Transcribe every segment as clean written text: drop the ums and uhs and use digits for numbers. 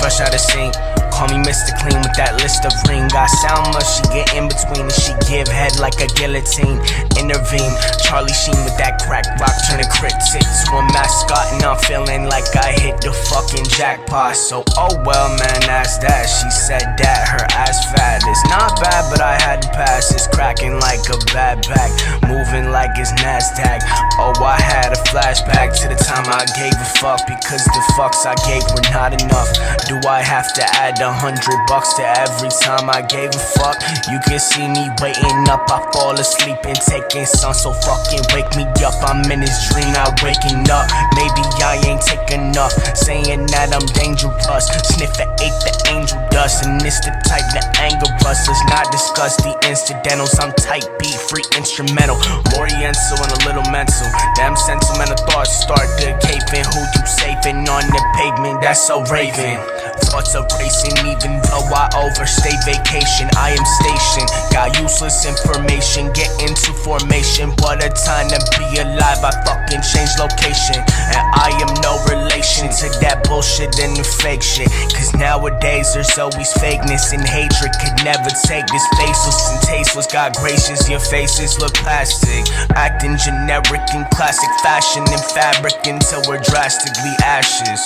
Fresh out of scene, call me Mr. Clean with that list of ring. Got sound much, she get in between and she give head like a guillotine. Intervene, Charlie Sheen with that crack rock, turning critics to a mascot, and I'm feeling like I hit the fucking jackpot. So oh well man, that's that. She said that her ass fat is not bad, but I had to pass. It's cracking like a bad back, moving like it's NASDAQ. Oh, I had a flashback to the time I gave a fuck, because the fucks I gave were not enough. Do I have to add $100 to every time I gave a fuck? You can see me waiting up, I fall asleep and taking some, so fucking wake me up. I'm in this dream, not waking up. Maybe I ain't taking enough, saying that I'm dangerous. Sniff and ate the angel dust, and it's the type that anger us. Let's not discuss the incidentals. I'm type beat, free instrumental, Oriental and a little mental. Damn sentimental thoughts start decaying. Who you saving on the pavement? That's so raving. Thoughts of racing, even though I overstay vacation. I am stationed, got useless information, get into formation. What a time to be alive, I fucking changed location. And I am no relation to that bullshit and the fake shit, cause nowadays there's always fakeness and hatred. Could never take this faceless and tasteless. God gracious, your faces look plastic, acting generic in classic fashion and fabric until we're drastically ashes.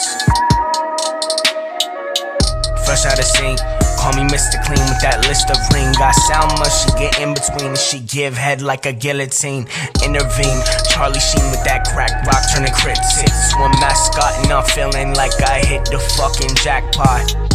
Fresh out of scene, call me Mr. Clean with that list of ring. Got sound much, she get in between and she give head like a guillotine. Intervene, Charlie Sheen with that crack rock, turning critics to a mascot, and I'm feeling like I hit the fucking jackpot.